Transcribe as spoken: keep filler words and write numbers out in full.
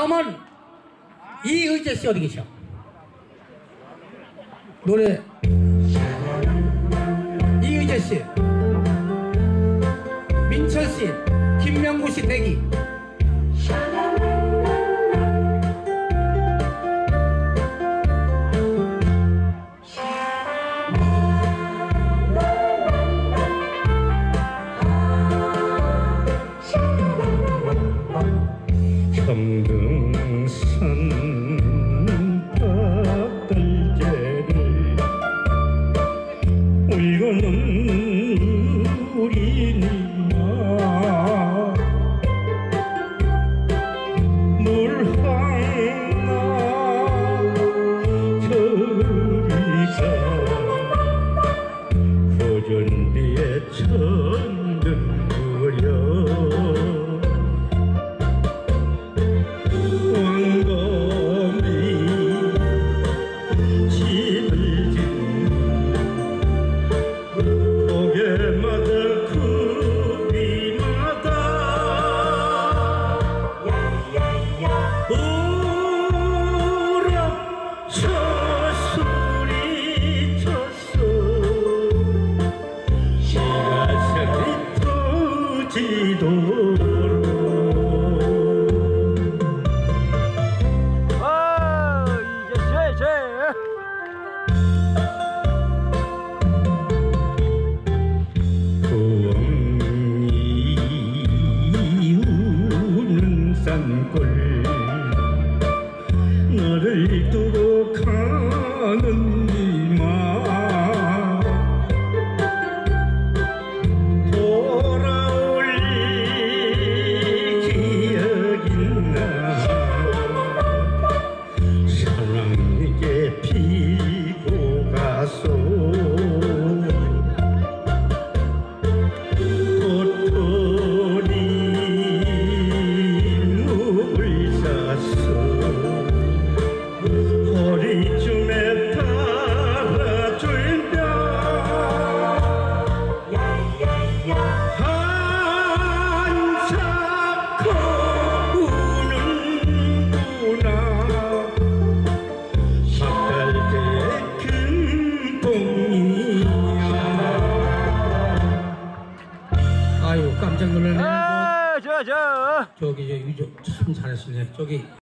다음은 이의재 씨 어디 계셔? 노래 이의재 씨, 민철 씨, 김명구 씨 대기. 청등산 밭들개를 울고는 우리 니마 물 하나 저리가 고전비에 천둥거려 산골 너를 두고 가는 이마 돌아올 기억 있나 사랑에게 피고 가소 허리춤에 달아줄 뼈 한사코 우는구나 삿달대의 금봉이야. 아유 깜짝 놀라네. 아, 저, 저. 저기 저, 참 잘하시네 저기.